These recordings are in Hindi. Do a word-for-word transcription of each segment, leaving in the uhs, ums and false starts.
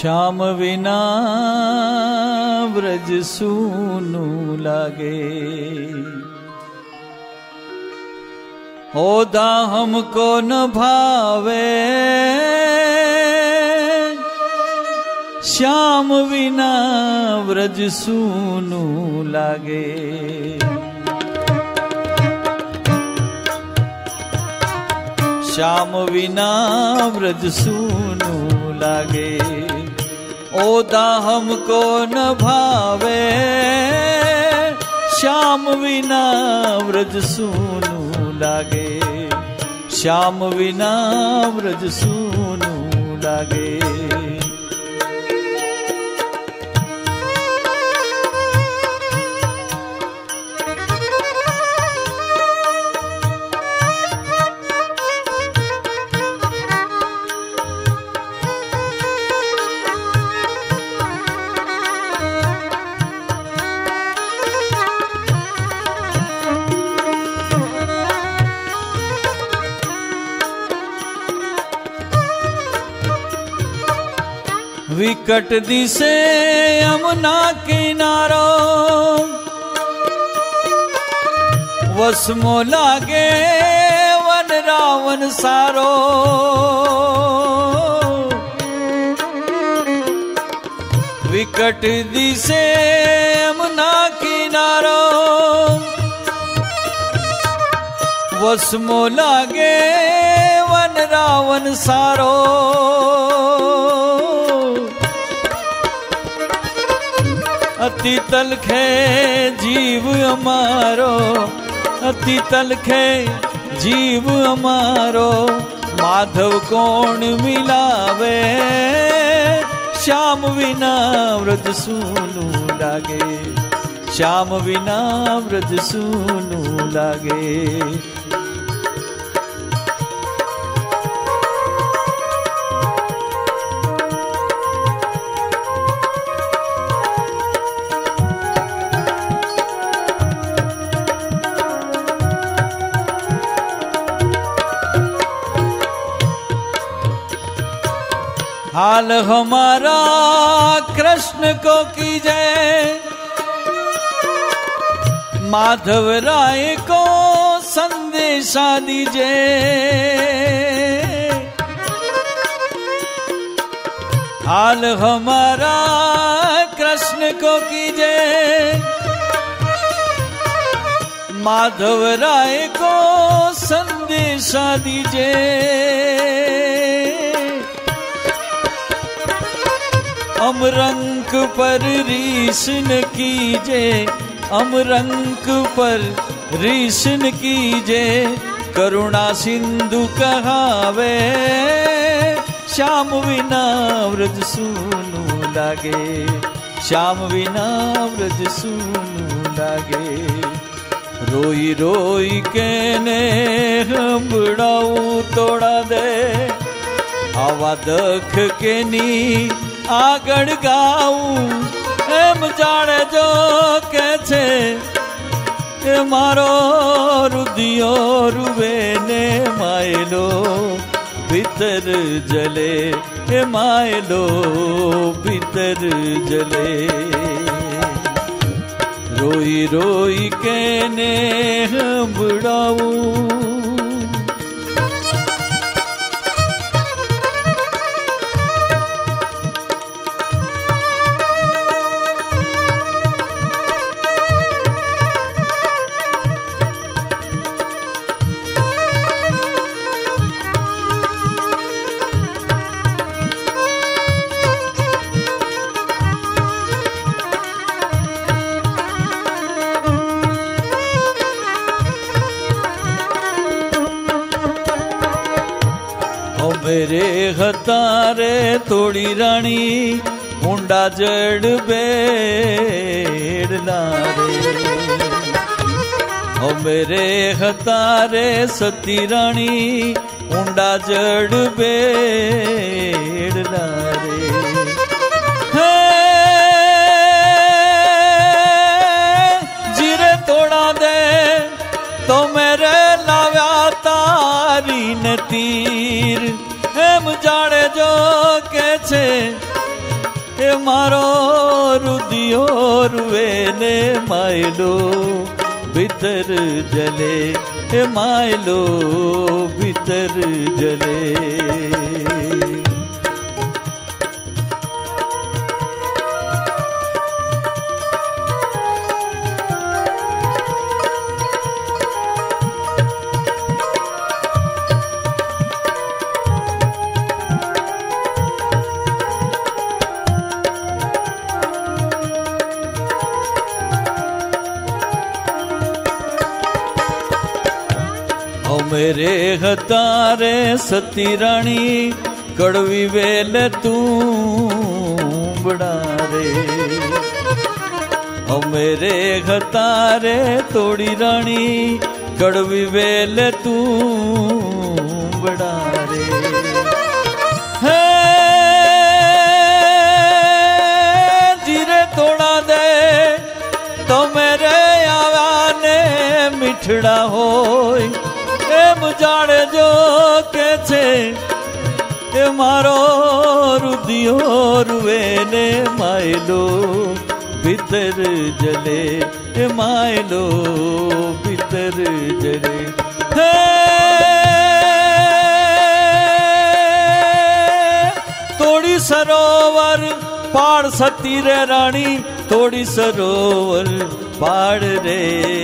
श्याम विना ब्रज सूनु लागे, ओदा हमको न भावे, श्याम विना ब्रज सूनु लागे। श्याम विना ब्रज सूनु लागे, ओदा हमको न भावे, श्याम विना ब्रज सूनु लागे, श्याम विना ब्रज सूनु लागे। विकट दिसे यमुना किनारो, वसमो लागे वन रावण सारो। विकट दिसे यमुना किनारो, वसमो लागे वन रावण सारो। अति तलखे जीव अमारो, अति तलखे जीव अमारो, माधव कौन मिलावे, श्याम विना ब्रज सूनु लागे, श्याम विना ब्रज सूनु लागे। हाल हमारा कृष्ण को कीजय, माधव राय को संदेशा दीजिए। हाल हमारा कृष्ण को कीजय, माधव राय को संदेशा दीजिए। अमरंक पर रीस न कीजे, अमरंक पर रीस न कीजे, करुणा सिंधु कहावे, श्याम विना ब्रज सूनु लागे, श्याम विना ब्रज सूनु लागे। रोई रोई केने हंबड़ाऊ तोड़ा दे, आवा दख के नी આગળ ગાઉં એમ જાણે જો કે છે એ મારો રુધિયો રૂવે ને માયલો ભીતર જલે, એ માયલો ભીતર જલે। રોઈ રોઈ કેને સંભળાવું, मेरे हतारे तोड़ी रानी ऊंडा जड़ बेड़ना रे। ओ मेरे हतारे सती रानी ऊंडा जड़ बेड़ना रे। जीरे तोड़ा दे तो मेरे लाव्या तारी न तीर, एम जाने जो के छे એ મારો રુદિયો રૂવે ને માયલો ભીતર જલે, એ માયલો ભીતર જલે. मेरे हतारे सती रानी कड़वी वेल तू बड़ा रे. ओ मेरे हतारे तोड़ी रानी कड़वी वेल तू बड़ा रे. है जीरे तोड़ा दे तो मेरे आवाने मिठड़ा होय. जाड़े जो के छे ए मारो रुदियो रुवे ने मायलो भीतर जले, ए मायलो भीतर जले. हे तोड़ी सरोवर पाड़ सती रे रानी, तोड़ी सरोवर पाड़ रे.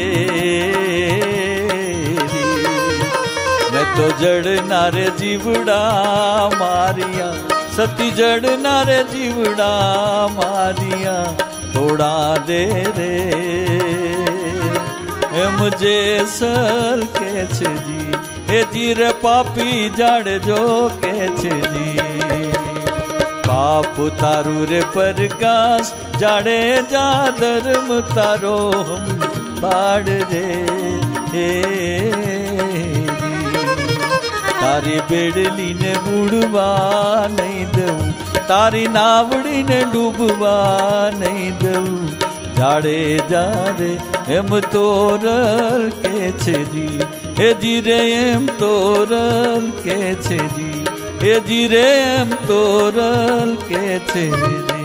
तो जड़ नारे जीवड़ा मारिया, सती जड़ नारे जीवड़ा मारिया तोड़ा दे रे. ए मुझे सल के छे जी, ए जीरे पापी जड़ जो के छे जी. पाप तारू रे प्रकाश जाड़े जा धर्म तारो हम बाड़ रे. हे तारी बेड़ली ने बूढ़वा नहीं दऊं, तारी नावड़ी ने डूबवा नहीं दऊं. जाड़े जाड़े एम तोरल के छे जी, ए जीरे एम तोरल के छे जी, ए जीरे एम तोरल के छे जी.